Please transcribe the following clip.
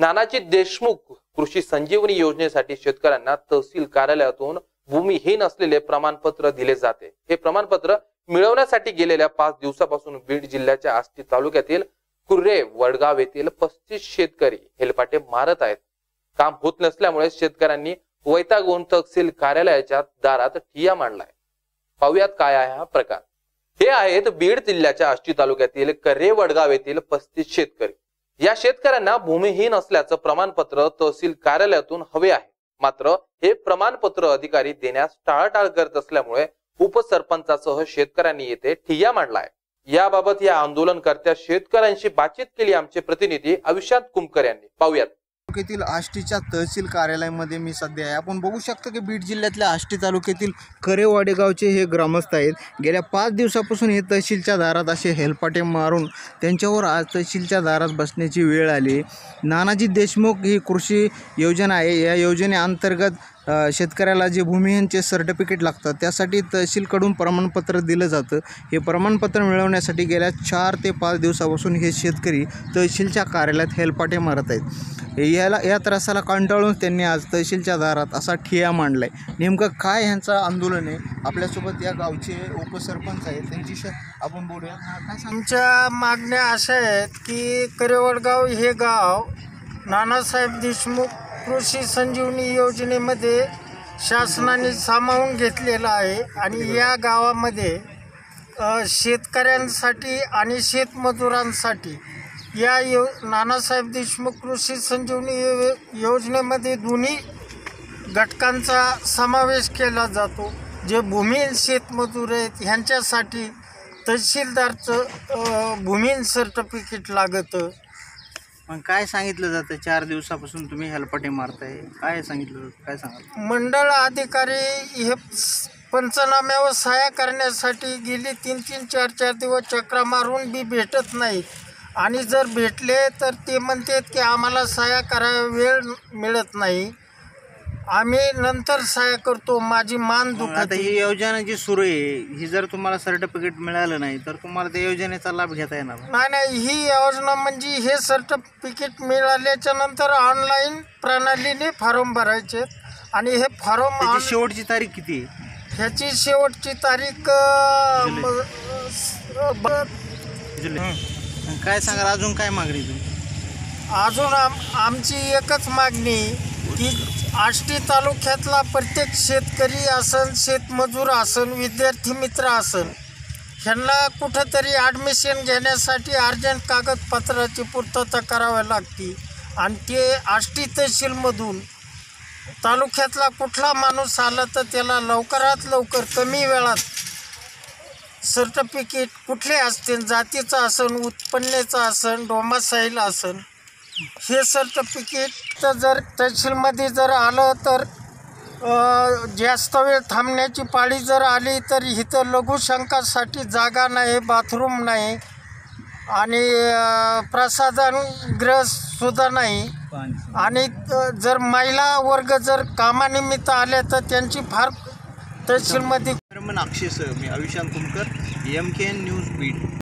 नानाजी देशमुख कृषी संजीवनी योजनेसाठी शेतकऱ्यांना तहसील कार्यालयातून भूमिहीन असलेले प्रमाणपत्र दिले जाते। हे प्रमाणपत्र मिळवण्यासाठी गेलेल्या 5 दिवसापासून बीड जिल्ह्याच्या आष्टी तालुक्यातील कुर्रे वडगाव येथील 35 शेतकरी हेलपाटे मारत आहेत। काम होत नसल्यामुळे शेतकऱ्यांनी वैतागून तहसील कार्यालयाच्या दारात ठिय्या मांडलाय। पाहुयात काय आहे हा प्रकार। हे आहेत बीड जिल्ह्याच्या आष्टी तालुक्यातील कुर्रे वडगाव येथील 35 शेतकरी। या शेतकऱ्यांना भूमिहीन असल्याचं प्रमाणपत्र तहसील कार्यालयातून हवे आहे, मात्र हे प्रमाणपत्र अधिकारी देण्यास टाळाटाळ करत असल्यामुळे उपसरपंचासह शेतकऱ्यांनी येथे ठिय्या मांडलाय। याबाबत या आंदोलनकर्त्या शेतकऱ्यांशी बातचीत केली आमचे प्रतिनिधी अविशांत कुमकर यांनी। पाहुयात। तालुक्यातील आष्टीच्या तहसील कार्यालयामध्ये मी सध्या आहे। आपण बघू शकतो की बीड जिल्ह्यातल्या आष्टी तालुक्यातील कुर्रे वाडेगावचे हे ग्रामस्थ आहेत। गेल्या 5 दिवसापासून हे तहसीलच्या दारात असे हेलपाटे मारून त्यांच्यावर आज तहसीलच्या दारात बसण्याची वेळ आली। नानाजी देशमुख ही कृषी योजना आहे। या योजनेअंतर्गत शेतकऱ्याला जे भूमिहीनचे सर्टिफिकेट लागतात त्यासाठी तहसीलकडून प्रमाणपत्र दिलं जातं। हे प्रमाणपत्र मिळवण्यासाठी गेल्या 4 ते 5 दिवसापासून हे शेतकरी तहसीलच्या कार्यालयात हेलपाटे मारत आहेत। या त्रासाला कंटाळून त्यांनी आज तहसीलच्या दारात असा ठिय्या मांडलाय। नेमकं काय ह्यांचं आंदोलन आहे, आपल्यासोबत या गावचे उपसरपंच आहेत, त्यांच्याशी आपण बोलूया। काय आमच्या मागण्या अशा आहेत की कुर्रे वडगाव हे गाव नानासाहेब देशमुख कृषी संजीवनी योजनेमध्ये शासनाने सामावून घेतलेलं आहे आणि या गावामध्ये शेतकऱ्यांसाठी आणि शेतमजुरांसाठी या नानासाहेब देशमुख कृषी संजीवनी योजनेमध्ये दोन्ही घटकांचा समावेश केला जातो। जे भूमिहीन शेतमजूर आहेत ह्यांच्यासाठी तहसीलदारचं भूमिहीन सर्टिफिकेट लागतं। मग काय सांगितलं जातं? 4 दिवसापासून तुम्ही हेलपाटे मारताय, काय सांगितलं जातं? काय सांगाल? मंडळ अधिकारी हे पंचनाम्यावर सह्या करण्यासाठी गेली 3-3, 4-4 दिवस चक्रा मारून बी भेटत नाहीत आणि जर भेटले तर ते म्हणतात की आम्हाला सह्या करायला वेळ मिळत नाही, आम्ही नंतर सह्या करतो, माझी मान दुखत। आता ही योजना जी सुरू आहे ही जर तुम्हाला सर्टिफिकेट मिळालं नाही तर तुम्हाला त्या योजनेचा लाभ घेता येणार नाही। ही योजना म्हणजे हे सर्टिफिकेट मिळाल्याच्या नंतर ऑनलाईन प्रणालीने फॉर्म भरायचे आणि हे फॉर्म शेवटची तारीख किती आहे? ह्याची शेवटची तारीख काय सांगाल? अजून काय मागणी तुम्ही? अजून आमची एकच मागणी की आष्टी तालुक्यातला प्रत्येक शेतकरी असन, शेतमजूर असन, विद्यार्थी मित्र असन, ह्यांना कुठंतरी ॲडमिशन घेण्यासाठी अर्जंट कागदपत्राची पूर्तता करावी लागते आणि ते आष्टी तहसीलमधून तालुक्यातला कुठला माणूस आला तर त्याला लवकरात लवकर कमी वेळात सर्टिफिकेट कुठले असतील, जातीचं असन, उत्पन्नाचं असन, डोमासाईल असन, हे सर्टिफिकेट जर तहसीलमध्ये जर आलं तर जास्त वेळ थांबण्याची पाळी जर आली तर इथं लघुशंकासाठी जागा नाही, बाथरूम नाही आणि प्रसाधनगृहसुद्धा नाही आणि जर महिला वर्ग जर कामानिमित्त आले तर त्यांची फार तहसीलमध्ये। अक्षय मी अविशांत कुमकर, MKN न्यूज बीड।